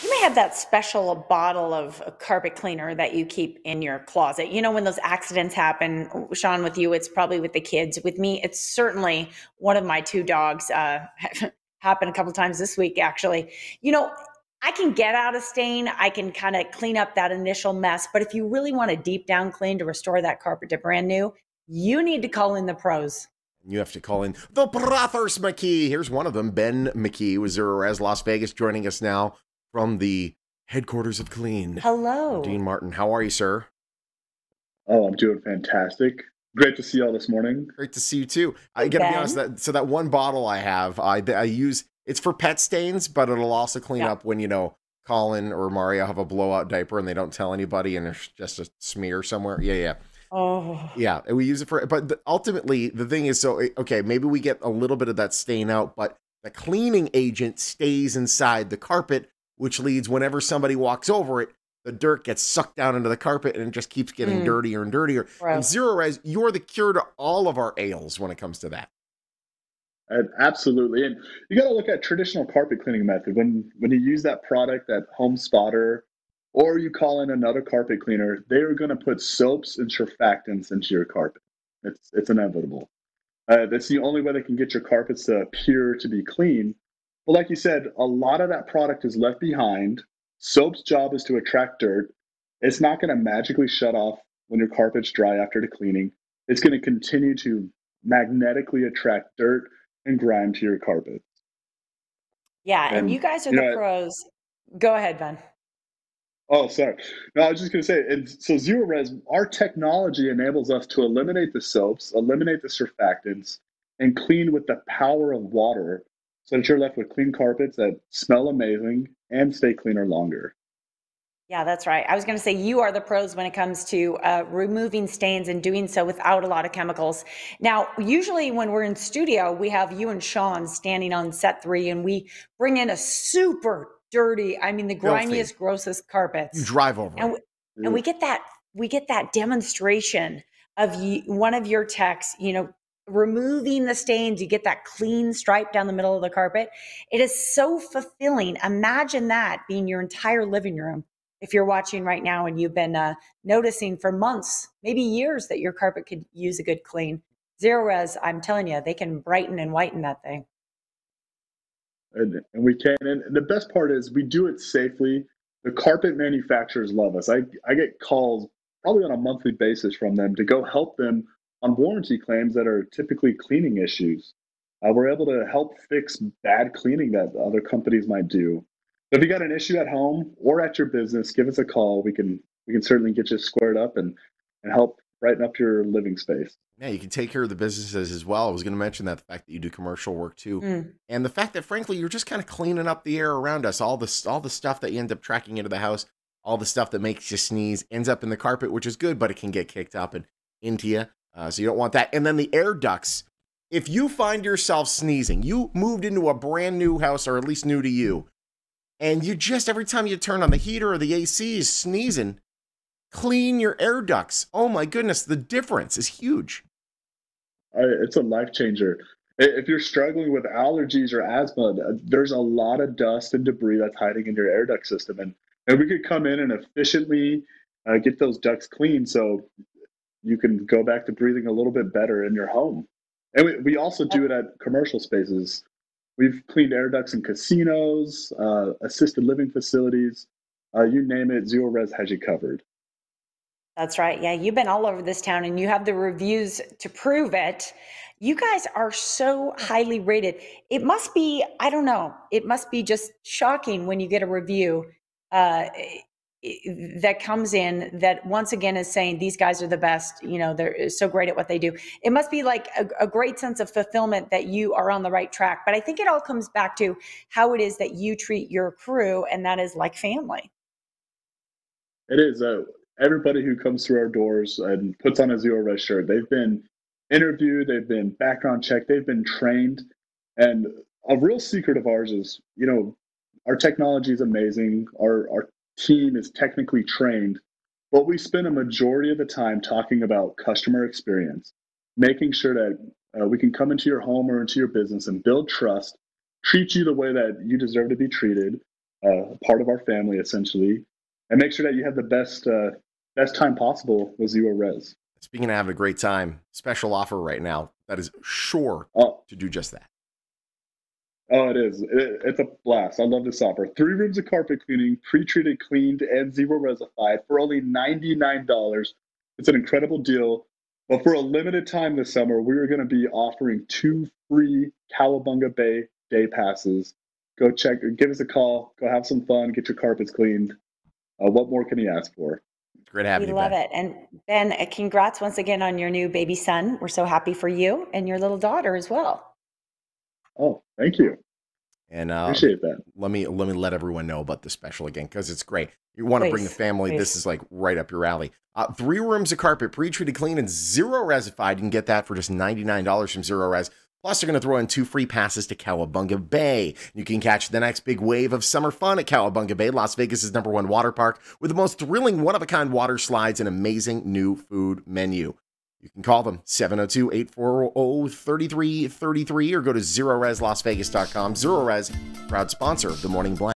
You may have that special bottle of a carpet cleaner that you keep in your closet. You know, when those accidents happen, Sean, with you, it's probably with the kids. With me, it's certainly one of my two dogs. Happened a couple times this week, actually. You know, I can get out a stain. I can kind of clean up that initial mess. But if you really want a deep down clean to restore that carpet to brand new, you need to call in the pros. You have to call in the Brothers McKee. Here's one of them, Ben McKee with Zero Res Las Vegas, joining us now from the headquarters of Clean. Hello. Dean Martin, how are you, sir? Oh, I'm doing fantastic. Great to see y'all this morning. Great to see you too. I Hey, gotta be honest. Ben. That one bottle I have, I use. It's for pet stains, but it'll also clean Yeah. up when Colin or Mario have a blowout diaper and they don't tell anybody, and there's just a smear somewhere. Yeah. Oh, Yeah, and we use it for, but ultimately the thing is, so okay, maybe we get a little bit of that stain out, but the cleaning agent stays inside the carpet, which leads whenever somebody walks over it, the dirt gets sucked down into the carpet and it just keeps getting dirtier and dirtier. And gross. Zero Res, you're the cure to all of our ails when it comes to that. And absolutely. And you got to look at traditional carpet cleaning method. When you use that product, that home spotter, or you call in another carpet cleaner, they are going to put soaps and surfactants into your carpet. It's inevitable. That's the only way they can get your carpets to appear to be clean. But like you said, a lot of that product is left behind. Soap's job is to attract dirt. It's not going to magically shut off when your carpet's dry after the cleaning. It's going to continue to magnetically attract dirt and grime to your carpet. Yeah, and you And guys are you the know, pros. Go ahead, Ben. oh, sorry. No, I was just going to say, and so Zero Res, our technology enables us to eliminate the soaps, eliminate the surfactants, and clean with the power of water so that you're left with clean carpets that smell amazing and stay cleaner longer. Yeah, that's right. I was going to say you are the pros when it comes to removing stains and doing so without a lot of chemicals. Now, usually when we're in studio, we have you and Sean standing on set three, and we bring in a super dirty, I mean, the Filthy. grimiest, grossest You carpets, drive over and it. w- and we get that demonstration of one of your techs, removing the stains. You get that clean stripe down the middle of the carpet. It is so fulfilling. Imagine that being your entire living room if you're watching right now and you've been noticing for months, maybe years, that your carpet could use a good clean. Zero Res, I'm telling you, they can brighten and whiten that thing. And we can. And the best part is we do it safely. The carpet manufacturers love us. I get calls probably on a monthly basis from them to go help them on warranty claims that are typically cleaning issues. We're able to help fix bad cleaning that other companies might do. If you got an issue at home or at your business, give us a call. We can certainly get you squared up and help brighten up your living space. Yeah, you can take care of the businesses as well. I was going to mention that, the fact that you do commercial work too, Mm. and the fact that frankly you're just kind of cleaning up the air around us. All the stuff that you end up tracking into the house, all the stuff that makes you sneeze, ends up in the carpet, which is good, but it can get kicked up and into you. So you don't want that. And then the air ducts. If you find yourself sneezing, you moved into a brand new house, or at least new to you, and you just every time you turn on the heater or the AC is sneezing, clean your air ducts. Oh my goodness, the difference is huge. It's a life changer. If you're struggling with allergies or asthma, there's a lot of dust and debris that's hiding in your air duct system, and we could come in and efficiently get those ducts clean, so you can go back to breathing a little bit better in your home. And we also do it at commercial spaces. We've cleaned air ducts in casinos, assisted living facilities, you name it. Zero Res has you covered. That's right. Yeah, you've been all over this town and you have the reviews to prove it. You guys are so highly rated. It must be, I don't know, it must be just shocking when you get a review uh, that comes in that once again is saying these guys are the best. They're so great at what they do. It must be like a great sense of fulfillment that you are on the right track. But I think it all comes back to how it is that you treat your crew, and that is like family. It is. Everybody who comes through our doors and puts on a Zero Res shirt, they've been interviewed, they've been background checked, they've been trained. And a real secret of ours is, our technology is amazing. Our team is technically trained, but we spend a majority of the time talking about customer experience, making sure that we can come into your home or into your business and build trust, treat you the way that you deserve to be treated, part of our family essentially, and make sure that you have the best time possible with Zero Res. Speaking of having a great time, special offer right now that is sure to do just that. Oh, it is. It's a blast. I love this offer. 3 rooms of carpet cleaning, pre-treated, cleaned, and Zero Resified for only $99. It's an incredible deal. But for a limited time this summer, we are going to be offering 2 free Cowabunga Bay day passes. Go check, give us a call, go have some fun, get your carpets cleaned. What more can you ask for? Great having you, We love Ben. it. And Ben, congrats once again on your new baby son. We're so happy for you and your little daughter as well. Oh, thank you. And appreciate that. Let me let everyone know about the special again, because it's great. You want to bring the family. Please. This is like right up your alley. 3 rooms of carpet, pre-treated, clean, and Zero Resified. You can get that for just $99 from Zero Res. Plus, they're going to throw in 2 free passes to Cowabunga Bay. You can catch the next big wave of summer fun at Cowabunga Bay, Las Vegas' #1 water park, with the most thrilling one-of-a-kind water slides and amazing new food menu. You can call them 702-840-3333 or go to ZeroResLasVegas.com. Zero Res, proud sponsor of the Morning Blend.